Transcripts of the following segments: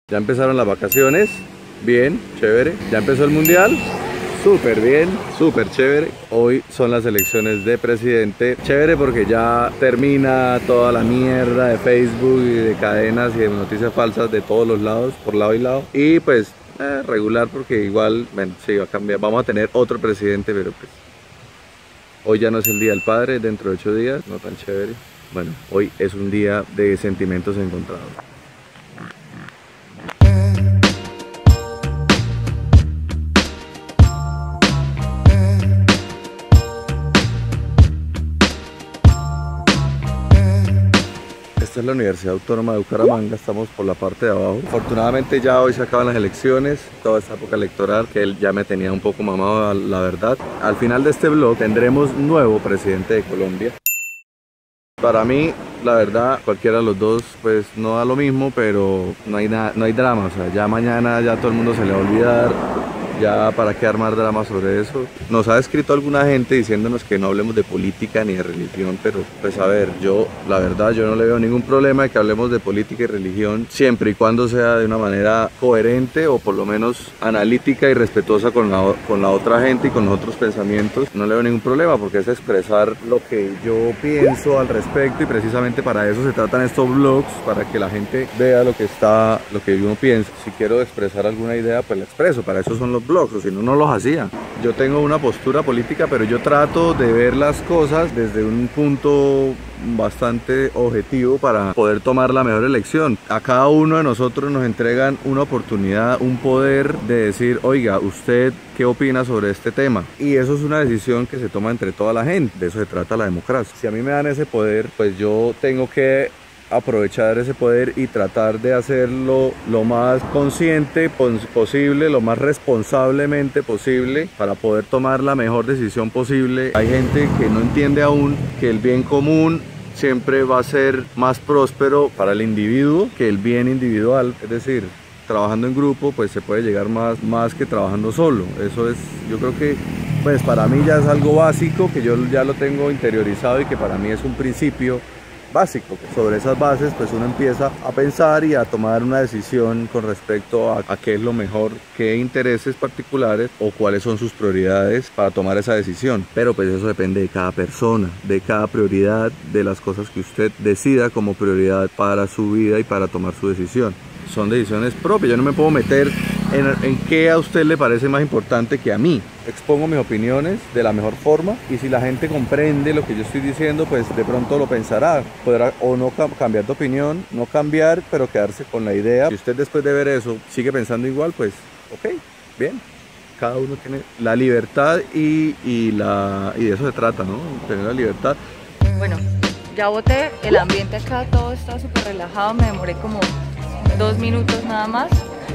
Ya empezaron las vacaciones, bien, chévere. Ya empezó el mundial, súper bien, súper chévere. Hoy son las elecciones de presidente, chévere porque ya termina toda la mierda de Facebook y de cadenas y de noticias falsas de todos los lados, por lado y lado. Y pues regular porque igual, bueno, sí, va a cambiar, vamos a tener otro presidente, pero pues hoy ya no es el Día del Padre, dentro de 8 días, no tan chévere. Bueno, hoy es un día de sentimientos encontrados. Esta es la Universidad Autónoma de Bucaramanga, estamos por la parte de abajo. Afortunadamente ya hoy se acaban las elecciones, toda esta época electoral que él ya me tenía un poco mamado, la verdad. Al final de este vlog tendremos nuevo presidente de Colombia. Para mí, la verdad, cualquiera de los dos pues no da lo mismo, pero no hay drama, o sea, ya mañana ya todo el mundo se le va a olvidar. Ya para qué armar drama sobre eso. Nos ha escrito alguna gente diciéndonos que no hablemos de política ni de religión, pero pues a ver, yo la verdad yo no le veo ningún problema de que hablemos de política y religión siempre y cuando sea de una manera coherente o por lo menos analítica y respetuosa con la otra gente y con los otros pensamientos. No le veo ningún problema porque es expresar lo que yo pienso al respecto y precisamente para eso se tratan estos vlogs, para que la gente vea lo que uno piensa. Si quiero expresar alguna idea pues la expreso, para eso son los blogs, o si no, no los hacía. Yo tengo una postura política, pero yo trato de ver las cosas desde un punto bastante objetivo para poder tomar la mejor elección. A cada uno de nosotros nos entregan una oportunidad, un poder de decir, oiga, ¿usted qué opina sobre este tema? Y eso es una decisión que se toma entre toda la gente, de eso se trata la democracia. Si a mí me dan ese poder, pues yo tengo que aprovechar ese poder y tratar de hacerlo lo más consciente posible, lo más responsablemente posible para poder tomar la mejor decisión posible. Hay gente que no entiende aún que el bien común siempre va a ser más próspero para el individuo que el bien individual, es decir, trabajando en grupo pues se puede llegar más que trabajando solo. Eso es, yo creo que pues para mí ya es algo básico, que yo ya lo tengo interiorizado y que para mí es un principio básico. Sobre esas bases pues uno empieza a pensar y a tomar una decisión con respecto a qué es lo mejor, qué intereses particulares o cuáles son sus prioridades para tomar esa decisión. Pero pues eso depende de cada persona, de cada prioridad, de las cosas que usted decida como prioridad para su vida y para tomar su decisión. Son decisiones propias, yo no me puedo meter en qué a usted le parece más importante que a mí. Expongo mis opiniones de la mejor forma y si la gente comprende lo que yo estoy diciendo, pues de pronto lo pensará. Podrá o no cambiar de opinión, no cambiar, pero quedarse con la idea. Si usted después de ver eso sigue pensando igual, pues ok, bien. Cada uno tiene la libertad y de eso se trata, ¿no? Tener la libertad. Bueno, ya voté, el ambiente acá todo está súper relajado, me demoré como 2 minutos nada más,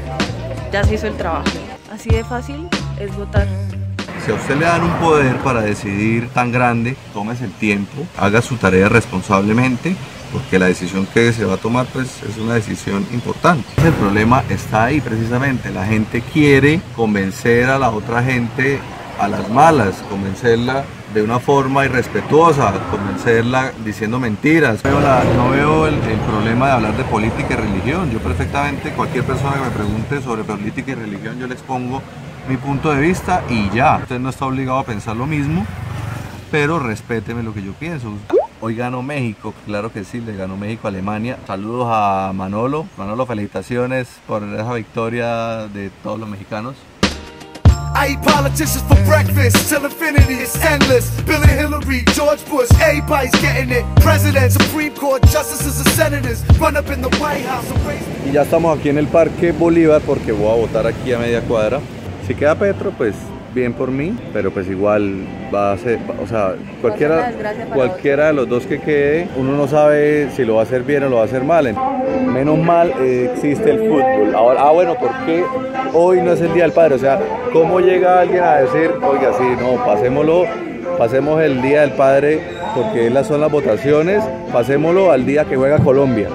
ya se hizo el trabajo. Así de fácil es votar. Si a usted le dan un poder para decidir tan grande, tómese el tiempo, haga su tarea responsablemente, porque la decisión que se va a tomar pues es una decisión importante. El problema está ahí precisamente, la gente quiere convencer a la otra gente a las malas, convencerla de una forma irrespetuosa, convencerla diciendo mentiras. No veo el problema de hablar de política y religión. Yo perfectamente, cualquier persona que me pregunte sobre política y religión, yo le expongo mi punto de vista y ya. Usted no está obligado a pensar lo mismo, pero respéteme lo que yo pienso. Hoy ganó México, claro que sí, le ganó México a Alemania. Saludos a Manolo. Manolo, felicitaciones por esa victoria de todos los mexicanos. I eat politicians for breakfast till infinity is endless. Bill and Hillary, George Bush, everybody's getting it. Presidents, Supreme Court, justices and senators run up in the White House. Y ya estamos aquí en el Parque Bolívar porque voy a votar aquí a media cuadra. Si queda Petro, pues bien por mí, pero pues igual va a ser, o sea, cualquiera de los dos que quede, uno no sabe si lo va a hacer bien o lo va a hacer mal. Menos mal existe el fútbol. Ahora, bueno, ¿por qué hoy no es el Día del Padre? O sea, ¿cómo llega alguien a decir, oiga, sí, no, pasemos el Día del Padre porque son las votaciones, pasémoslo al día que juega Colombia?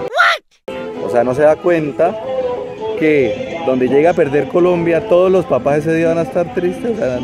O sea, no se da cuenta que donde llega a perder Colombia, todos los papás ese día van a estar tristes. O sea,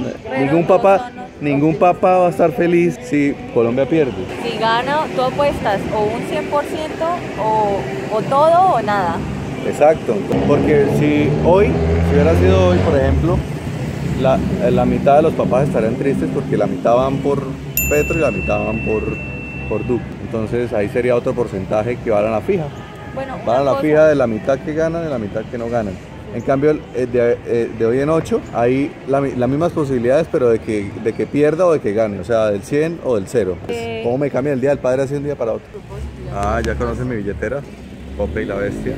ningún papá va a estar feliz si Colombia pierde. Si gana, tú apuestas o un 100% o todo o nada. Exacto, porque si hubiera sido hoy, por ejemplo, la mitad de los papás estarían tristes porque la mitad van por Petro y la mitad van por Duque. Entonces ahí sería otro porcentaje que van a la fija. Bueno, van a la fija de la mitad que ganan y la mitad que no ganan. En cambio, de hoy en 8 hay las mismas posibilidades, pero de que pierda o de que gane, o sea, del 100 o del 0. ¿Cómo me cambia el día del padre así un día para otro? Ah, ya conocen mi billetera, Pope y la Bestia.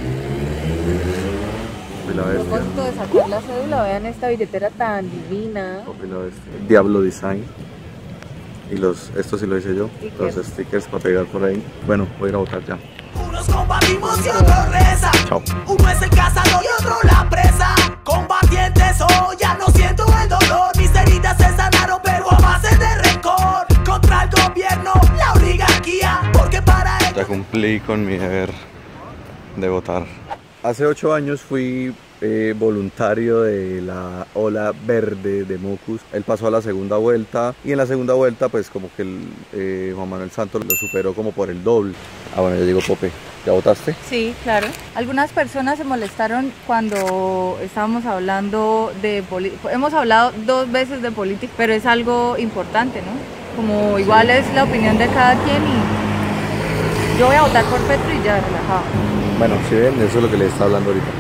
Pope y la A Bestia. propósito de sacar la cédula, vean esta billetera tan divina. Pope y la Bestia. Diablo Design. Y esto sí lo hice yo, los stickers para pegar por ahí. Bueno, voy a ir a votar ya. Unos combatimos y otros reza. Chao. Uno es el cazador y otro la presa. Combatientes hoy, ya no siento el dolor. Mis heridas se sanaron, pero a base de rencor. Contra el gobierno, la oligarquía. Porque para ellos Ya cumplí con mi deber de votar. Hace 8 años fui voluntario de la ola verde de Mocus. Él pasó a la segunda vuelta y en la segunda vuelta pues como que Juan Manuel Santos lo superó como por el doble. Ah, bueno, ya llegó Pope. ¿Ya votaste? Sí, claro. Algunas personas se molestaron cuando estábamos hablando de política. Hemos hablado 2 veces de política, pero es algo importante, ¿no? Como igual es la opinión de cada quien y yo voy a votar por Petro y ya, relajado. Bueno, si ven, eso es lo que les está hablando ahorita.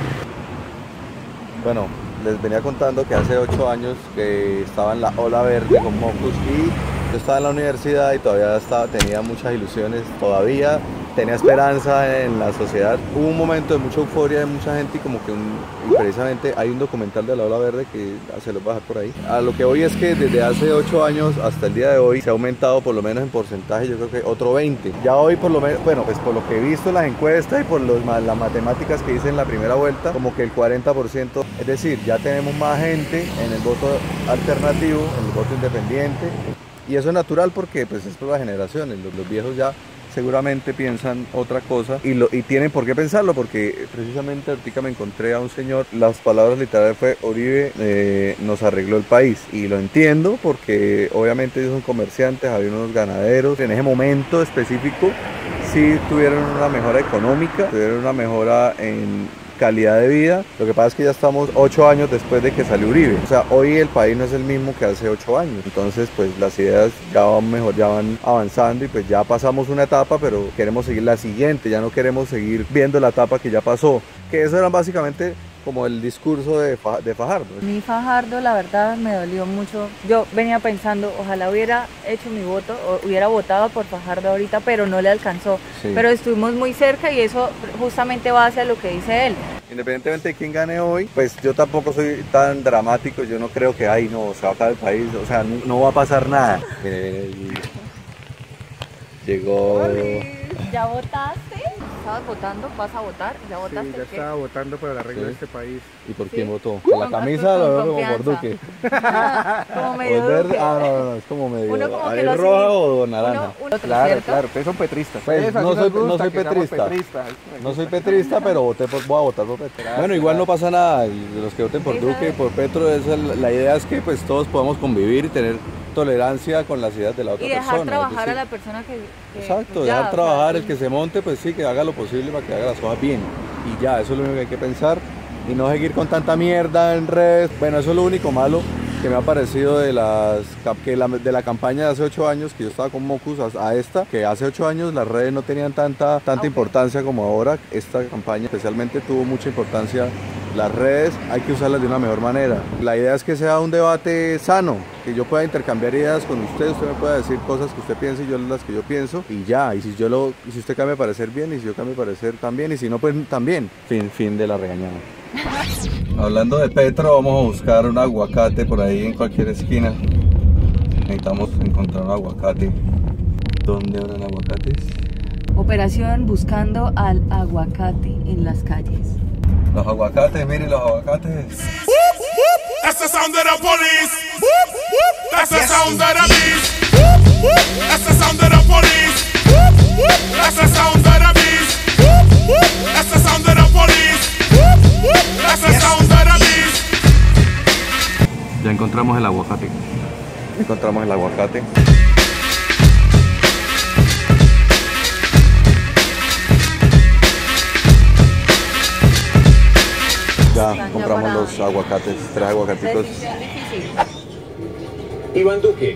Bueno, les venía contando que hace 8 años que estaba en la ola verde con Mocus y yo estaba en la universidad y todavía tenía muchas ilusiones, todavía tenía esperanza en la sociedad. Hubo un momento de mucha euforia de mucha gente y como que y precisamente hay un documental de la ola verde que se los voy a dejar por ahí. A lo que voy es que desde hace 8 años hasta el día de hoy se ha aumentado por lo menos en porcentaje, yo creo que otro 20. Ya hoy por lo menos, bueno, pues por lo que he visto en las encuestas y por las matemáticas que hice en la primera vuelta, como que el 40%, es decir, ya tenemos más gente en el voto alternativo, en el voto independiente. Y eso es natural porque pues es por las generaciones, los viejos ya seguramente piensan otra cosa y tienen por qué pensarlo porque precisamente ahorita me encontré a un señor, las palabras literales fue Uribe nos arregló el país y lo entiendo porque obviamente ellos son comerciantes, había unos ganaderos, en ese momento específico sí tuvieron una mejora económica, tuvieron una mejora en calidad de vida. Lo que pasa es que ya estamos 8 años después de que salió Uribe. O sea, hoy el país no es el mismo que hace 8 años. Entonces, pues las ideas ya van mejor, ya van avanzando y pues ya pasamos una etapa, pero queremos seguir la siguiente. Ya no queremos seguir viendo la etapa que ya pasó. Que eso era básicamente como el discurso de Fajardo. Mi Fajardo, la verdad, me dolió mucho. Yo venía pensando, ojalá hubiera hecho mi voto, o hubiera votado por Fajardo ahorita, pero no le alcanzó. Sí. Pero estuvimos muy cerca y eso justamente va hacia lo que dice él. Independientemente de quién gane hoy, pues yo tampoco soy tan dramático, yo no creo que, ay no, se va a acabar el país, o sea, no va a pasar nada. Mire, llegó... ¿Ya votaste? ¿Estabas votando? ¿Vas a votar? ¿Ya votaste? Sí, ya estaba votando por el arreglo de este país. ¿Y por Sí. quién votó? ¿Por la camisa Con o como por confianza. Duque? Como ¿O medio es verde? Duque. Ah, no, es como medio... Uno como que ¿Es lo roja sigue. o naranja? Uno, Claro, ¿cierto? claro, ustedes son petristas. Pues, Ustedes, no así soy- nos gusta no soy que seamos petrista. petristas. No soy petrista, pero voy a votar por Petro. Bueno, igual no pasa nada, y los que voten por Duque y por Petro, la idea es que pues todos podamos convivir y tener tolerancia con las ideas de la otra Y dejar persona. trabajar es decir, a la persona que exacto, pues, ya, dejar o sea, trabajar, el sí. que se monte, pues sí, que haga lo posible para que haga las cosas bien. Y ya, eso es lo único que hay que pensar. Y no seguir con tanta mierda en redes. Bueno, eso es lo único malo que me ha parecido de la campaña de hace 8 años, que yo estaba con Mocus, a esta, que hace 8 años las redes no tenían tanta importancia como ahora. Esta campaña especialmente tuvo mucha importancia. Las redes hay que usarlas de una mejor manera. La idea es que sea un debate sano, que yo pueda intercambiar ideas con usted me pueda decir cosas que usted piense y yo las que yo pienso y ya, y si usted cambia de parecer bien y si yo cambio de parecer también y si no pues también. Fin de la regañada. Hablando de Petro, vamos a buscar un aguacate por ahí en cualquier esquina. Necesitamos encontrar un aguacate. ¿Dónde habrán aguacates? Operación buscando al aguacate en las calles. Los aguacates, miren los aguacates. That's the sound of the police. That's the sound of the beast. That's the sound of the police. That's the sound of the beast. That's the sound of the police. That's the sound of the beast. Ya encontramos el aguacate. Encontramos el aguacate. acá compramos los aguacates, 3 aguacaticos. Iván Duque,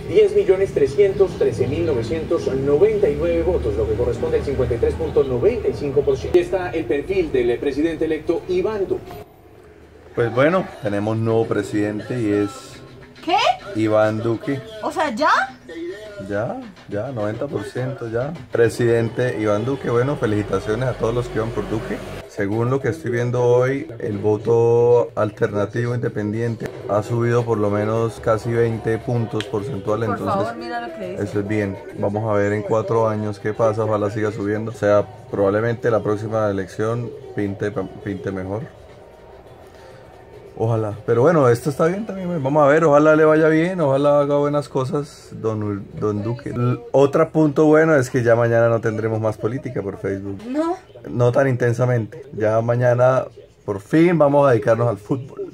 10.313.999 votos, lo que corresponde al 53.95%. Aquí está el perfil del presidente electo Iván Duque. Pues bueno, tenemos nuevo presidente y es ¿Qué? Iván Duque. O sea, ¿ya? Ya, 90% ya. Presidente Iván Duque, bueno, felicitaciones a todos los que iban por Duque. Según lo que estoy viendo hoy, el voto alternativo independiente ha subido por lo menos casi 20 puntos porcentuales. Por entonces, favor, mira lo que dice. eso es bien. Vamos a ver en 4 años qué pasa, ojalá siga subiendo. O sea, probablemente la próxima elección pinte mejor. Ojalá, pero bueno, esto está bien también, vamos a ver, ojalá le vaya bien, ojalá haga buenas cosas don Duque. Otro punto bueno es que ya mañana no tendremos más política por Facebook. No. No tan intensamente, ya mañana por fin vamos a dedicarnos al fútbol.